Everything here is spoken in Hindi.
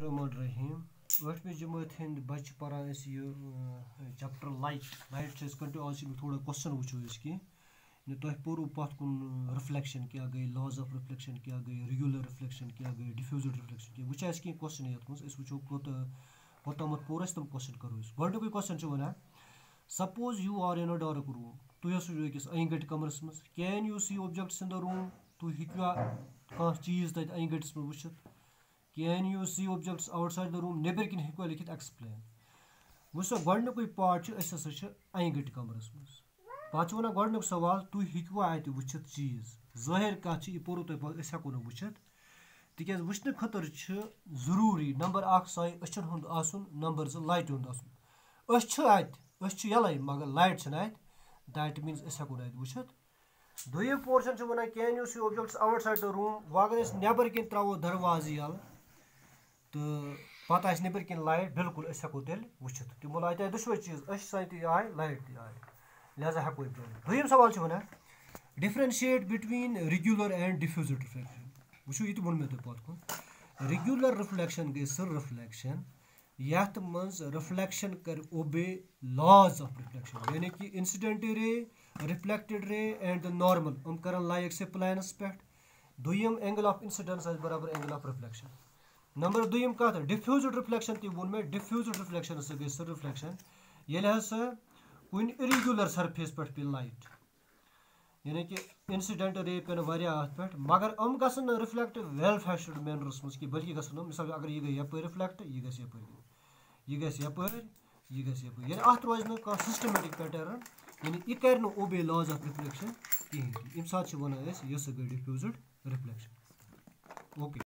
Bismillahirrahmanirrahim. 8वीं जमात हिंद बच्चे परान चैप्टर लाइट कंटिन्यू आज थोड़ा क्वेश्चन वो कि तुह पोरू पत कुन रिफ्लेक्शन क्या गई लॉज ऑफ रिफ्लेक्शन क्या गई रेगुलर रिफ्लेक्शन क्या गई डिफ्यूज्ड रिफ्लेक्शन क्या वो कह क्वेश्चन ये वो कोतमत पोर तम क्वेश्चन करो गोडुक question one suppose you are in a dark room तुह अकिस अंगट कमरस मज can you see objects in the room तुह हिकवा कह चीज तत अंगट्स मे वुचित can you see objects outside the room नेबर किन हिकवा लिखित एक्सप्लेन वो गोडुक पार्ट अंगट कमरस मज पे वन गोडुक सवाल तुह हिकवा अत वुचित चीज जाहिर कत यह पोरू तुह हेको न वुचित तिक वुचन खतर जरूरी नंबर 1 साइन अचन हुंद आसुन नंबर 2 लाइट हुंद आसुन अत यलै मगर लाइट अत दैट मीन्स हेको न वुचित दोयम portion one can you see objects outside the room अगर नेबर किन त्रो दरवाज यल तो पत नेबर किन लाइट बिल्कुल हेको तेल वुचित तिमो अत दुशवे चीज सान ती आय लाइट ती आय लिहाजा हेको दोयम सवाल one differentiate between regular and diffused reflection वो ये वो मे तुम पत कुन रेगुलर रिफ्लेक्शन गई सह रिफ्लेक्शन यथ मज रिफ्लेक्शन कर ओबे लॉज ऑफ रिफ्लेक्शन यानी कि incident ray reflected ray and the normal हम कर लाइक से प्लानस पे दोयम एंगल ऑफ इंसिडेंस बराबर एंगल ऑफ रिफ्लेक्शन नंबर दोयम कत डिफ्यूज्ड रिफ्लेक्शन ती वो मे डिफ्यूज्ड रिफ्लेक्शन सह गई सह रिफ्लेक्शन ये हसा कुन इरेगुलर सरफेस पे पे लाइट यानी कि इंसिडेंट रे पे अत पे मगर हम गसन रिफ्लेक्ट वेल फैशन्ड मैनरस मज कि बल्कि गसन मिसाल अगर यह गई यप रिफ्लेक्ट यह गई यप यानी अत रोज न सिस्टमेटिक पैटर्न यानी यह कर ओबे लॉज ऑफ रिफ्लेक्शन कहें अम सात वन गई डिफ्यूज्ड रिफ्लेक्शन ओके।